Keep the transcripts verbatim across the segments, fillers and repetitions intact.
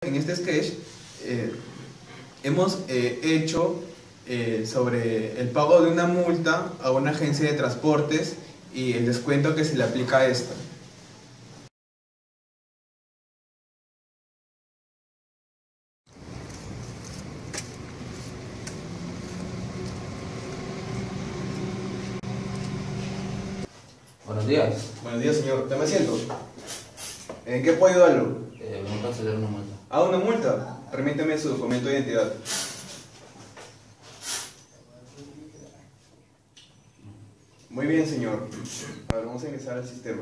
En este sketch eh, hemos eh, hecho eh, sobre el pago de una multa a una agencia de transportes y el descuento que se le aplica a esta. Buenos días. Buenos días, señor. Dame asiento. ¿En qué puedo ayudarlo? Eh, vengo a cancelar una multa. ¿Ah, una multa? Permítame su documento de identidad. Muy bien, señor. A ver, vamos a ingresar al sistema.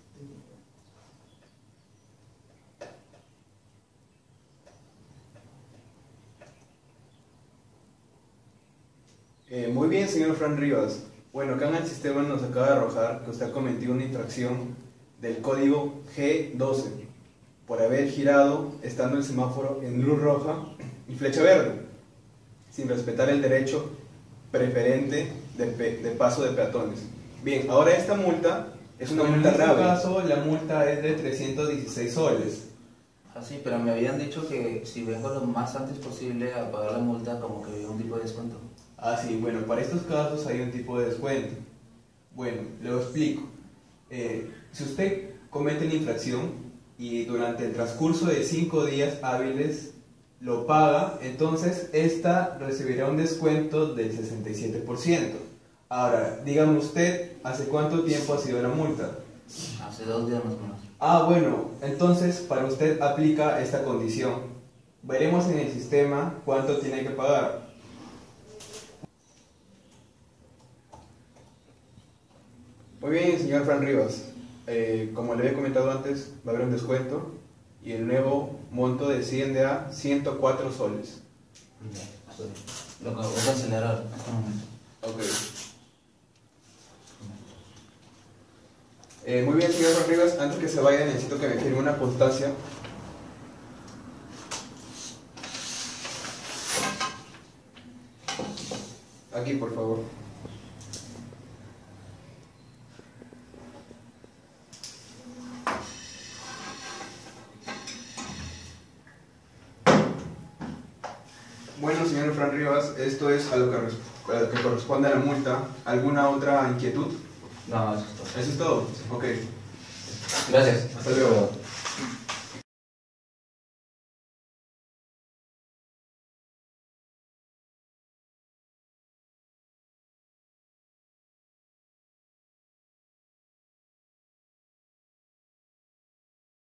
Eh, muy bien, señor Fran Rivas. Bueno, acá en el sistema nos acaba de arrojar que usted ha cometido una infracción del código G doce por haber girado estando el semáforo en luz roja y flecha verde, sin respetar el derecho preferente de, pe de paso de peatones. Bien, ahora esta multa es una multa grave. En este caso, la multa es de trescientos dieciséis soles. Ah, sí, pero me habían dicho que si vengo lo más antes posible a pagar la multa, como que había un tipo de descuento. Ah, sí, bueno, para estos casos hay un tipo de descuento. Bueno, le lo explico. Eh, si usted comete una infracción y durante el transcurso de cinco días hábiles lo paga, entonces esta recibirá un descuento del sesenta y siete por ciento. Ahora, dígame usted, ¿hace cuánto tiempo ha sido la multa? Hace dos días más o menos. Ah, bueno, entonces para usted aplica esta condición. Veremos en el sistema cuánto tiene que pagar. Muy bien, señor Fran Rivas. Eh, como le había comentado antes, va a haber un descuento y el nuevo monto desciende a ciento cuatro soles. Ya, estoy. Lo que voy a cancelar ahora, en este momento. Ok. Eh, muy bien, señor Fran Rivas. Antes que se vaya, necesito que me firme una constancia. Aquí, por favor. Bueno, señor Fran Rivas, esto es a lo que, a lo que corresponde a la multa. ¿Alguna otra inquietud? No, eso es todo. ¿Eso es todo? Ok. Gracias. Hasta luego.